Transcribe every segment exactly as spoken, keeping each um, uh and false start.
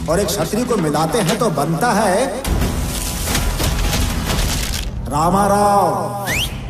और एक क्षत्रिय को मिलाते हैं तो बनता है Rama Rao.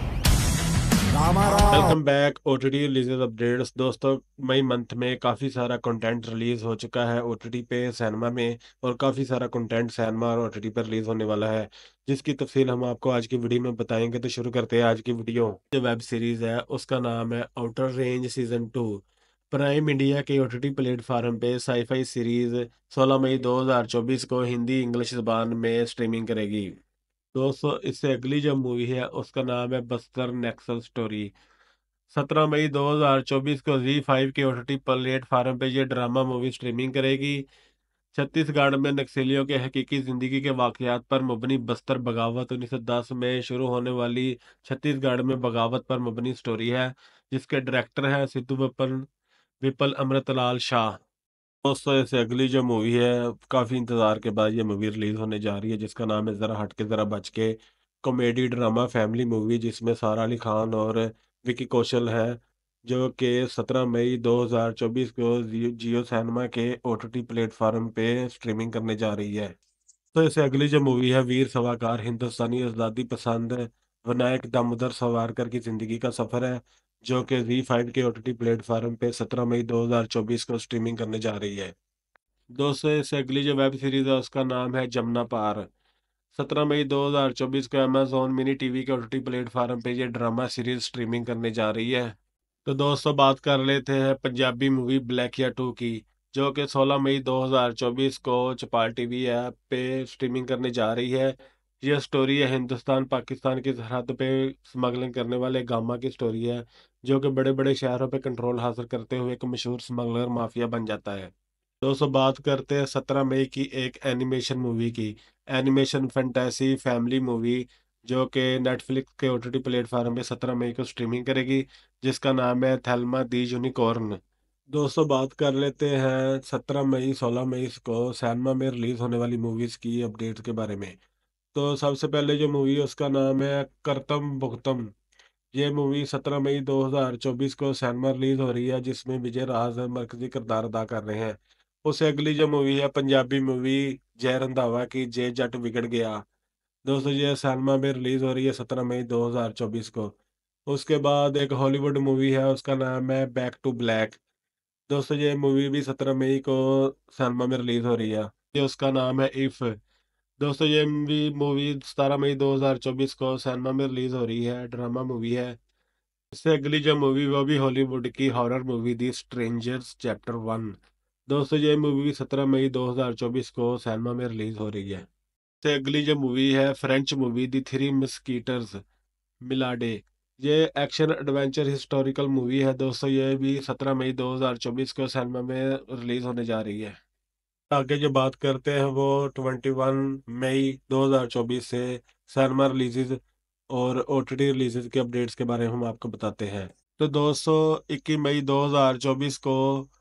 Rama Rao. Welcome back OTT releases updates. दोस्तों, मई मंथ में काफ़ी सारा कंटेंट रिलीज हो चुका है ओटीटी पे, सिनेमा में, और काफ़ी सारा कंटेंट सिनेमा और ओटीटी पर रिलीज होने वाला है, जिसकी तफसील हम आपको आज की वीडियो में बताएंगे। तो शुरू करते हैं आज की वीडियो। जो वेब सीरीज है उसका नाम है outer range season two. Prime India के ओटीटी प्लेटफार्म पे साईफाई सीरीज सोलह मई दो हज़ार चौबीस को हिंदी इंग्लिश जबान में स्ट्रीमिंग करेगी। दोस्तों, इससे अगली जो मूवी है उसका नाम है बस्तर नेक्सल स्टोरी। सत्रह मई दो हज़ार चौबीस को जी फाइव के ओटीटी प्लेटफार्म पे ये ड्रामा मूवी स्ट्रीमिंग करेगी। छत्तीसगढ़ में नक्सलियों के हकीकी जिंदगी के वाकयात पर मबनी बस्तर बगावत उन्नीस सौ दस में शुरू होने वाली छत्तीसगढ़ में बगावत पर मबनी स्टोरी है, जिसके डायरेक्टर हैं सिद्धू विपल विपल अमृतलाल शाह। दोस्तों, इससे अगली जो मूवी है, काफ़ी इंतज़ार के बाद ये मूवी रिलीज होने जा रही है, जिसका नाम है ज़रा हट के ज़रा बच के। कॉमेडी ड्रामा फैमिली मूवी जिसमें सारा अली खान और विकी कौशल है, जो कि सत्रह मई दो हज़ार चौबीस को जियो जियो सिनेमा के ओटीटी प्लेटफार्म पे स्ट्रीमिंग करने जा रही है। तो इससे अगली जो मूवी है वीर सवाकार हिंदुस्तानी आज़ादी पसंद विनायक दामोदर सावरकर की जिंदगी का सफर है, जो कि जी फाइव के ओटीटी प्लेटफार्म पे सत्रह मई दो हज़ार चौबीस को स्ट्रीमिंग करने जा रही है। दोस्तों, इससे अगली जो वेब सीरीज है उसका नाम है जमुना पार। सत्रह मई दो हज़ार चौबीस को अमेजोन मिनी टीवी के ओटीटी प्लेटफार्म पे ये ड्रामा सीरीज स्ट्रीमिंग करने जा रही है। तो दोस्तों, बात कर लेते हैं पंजाबी मूवी ब्लैकिया टू की, जो कि सोलह मई दो हज़ार चौबीस को चपाल टीवी ऐप पे स्ट्रीमिंग करने जा रही है। यह स्टोरी है हिंदुस्तान पाकिस्तान की सरहद पे स्मगलिंग करने वाले गामा की स्टोरी है, जो कि बड़े बड़े शहरों पे कंट्रोल हासिल करते हुए एक मशहूर स्मगलर माफिया बन जाता है। दोस्तों, बात करते हैं सत्रह मई की एक एनिमेशन मूवी की। एनिमेशन फैंटेसी फैमिली मूवी, जो कि नेटफ्लिक्स के ओटीटी प्लेटफार्म पे सत्रह मई को स्ट्रीमिंग करेगी, जिसका नाम है थेल्मा दी यूनिकॉर्न। दोस्तों, बात कर लेते हैं सत्रह मई सोलह मई को सिनेमा में रिलीज होने वाली मूवीज की अपडेट्स के बारे में। तो सबसे पहले जो मूवी है उसका नाम है करतम भुगतम। ये मूवी सत्रह मई दो हज़ार चौबीस को सिनेमा रिलीज हो रही है, जिसमें विजय राज मरकजी किरदार अदा कर रहे हैं। उससे अगली जो मूवी है पंजाबी मूवी जय रंधावा की जे जट बिगड़ गया। दोस्तों, ये सिनेमा में रिलीज हो रही है सत्रह मई दो हज़ार चौबीस को। उसके बाद एक हॉलीवुड मूवी है उसका नाम है बैक टू ब्लैक। दोस्तों, ये मूवी भी सत्रह मई को सिनेमा में रिलीज हो रही है। ये उसका नाम है इफ। दोस्तों, ये भी मूवी सत्रह मई दो हज़ार चौबीस को सिनेमा में रिलीज हो रही है, ड्रामा मूवी है। इससे अगली जो मूवी वो भी हॉलीवुड की horror movie the strangers chapter one. दोस्तों, ये मूवी सत्रह मई दो हज़ार चौबीस को सिनेमा में रिलीज हो रही है। इससे अगली जो मूवी है French movie the three musketeers Milady. ये एक्शन एडवेंचर हिस्टोरिकल मूवी है। दोस्तों, ये भी सत्रह मई दो हज़ार चौबीस को सिनेमा में रिलीज होने जा रही है। आगे जो बात करते हैं वो ट्वेंटी वन मई दो हज़ार चौबीस से सिनेमा रिलीजेज और ओटीटी रिलीजेज के अपडेट्स के बारे में हम आपको बताते हैं। तो दोस्तों, इक्कीस मई दो हज़ार चौबीस को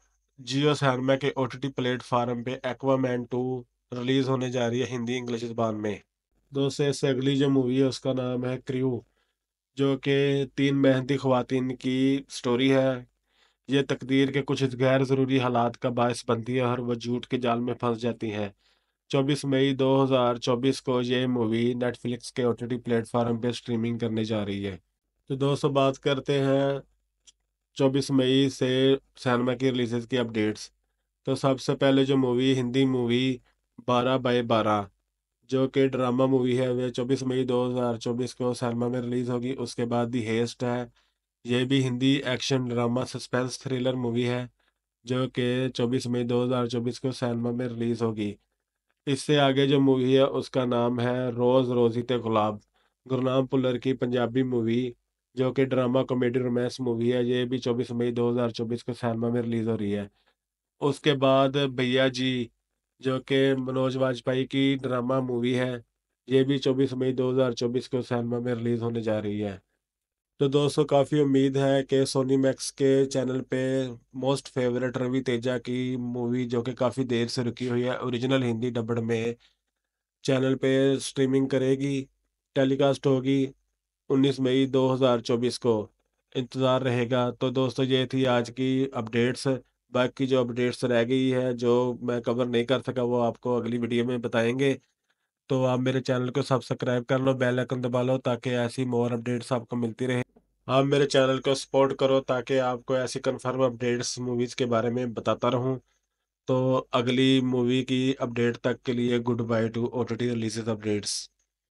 जियो सिनेमा के ओटीटी प्लेटफार्म पे एक्वामैन टू रिलीज होने जा रही है हिंदी इंग्लिश जबान में। दोस्तों, इससे अगली जो मूवी है उसका नाम है क्रू, जो कि तीन मेहनती ख्वातीन की स्टोरी है। ये तकदीर के कुछ गैर जरूरी हालात का बायस बनती है और वह झूठ के जाल में फंस जाती है। चौबीस मई दो हज़ार चौबीस को ये मूवी नेटफ्लिक्स के ओटीटी प्लेटफार्म पे स्ट्रीमिंग करने जा रही है। तो दोस्तों, बात करते हैं चौबीस मई से सिनेमा की रिलीजेस की अपडेट्स। तो सबसे पहले जो मूवी हिंदी मूवी बारह बाय बारह, जो कि ड्रामा मूवी है, वह चौबीस मई दो हज़ार चौबीस को सिनेमा में रिलीज होगी। उसके बाद दी हेस्ट है, ये भी Hindi action drama suspense thriller movie है, जो कि चौबीस मई दो हज़ार चौबीस को सिनेमा में रिलीज होगी। इससे आगे जो मूवी है उसका नाम है रोज रोजी ते गुलाब। गुरनाम भुल्लर की पंजाबी मूवी, जो कि ड्रामा कॉमेडी रोमांस मूवी है, ये भी चौबीस मई दो हज़ार चौबीस को सिनेमा में रिलीज हो रही है। उसके बाद भैया जी, जो कि मनोज वाजपेयी की ड्रामा मूवी है, ये भी चौबीस मई दो हज़ार चौबीस को सिनेमा में रिलीज होने जा रही है। तो दोस्तों, काफ़ी उम्मीद है कि सोनी मैक्स के चैनल पे मोस्ट फेवरेट रवि तेजा की मूवी, जो कि काफ़ी देर से रुकी हुई है, ओरिजिनल हिंदी डबड में चैनल पे स्ट्रीमिंग करेगी, टेलीकास्ट होगी उन्नीस मई दो हज़ार चौबीस को। इंतज़ार रहेगा। तो दोस्तों, ये थी आज की अपडेट्स। बाकी जो अपडेट्स रह गई है, जो मैं कवर नहीं कर सका, वो आपको अगली वीडियो में बताएंगे। तो आप मेरे चैनल को सब्सक्राइब कर लो, बेल आइकन दबा लो, ताकि ऐसी मोर अपडेट्स आपको मिलती रहे। आप मेरे चैनल को सपोर्ट करो ताकि आपको ऐसी कंफर्म अपडेट्स मूवीज़ के बारे में बताता रहूं। तो अगली मूवी की अपडेट तक के लिए good bye to OTT releases updates.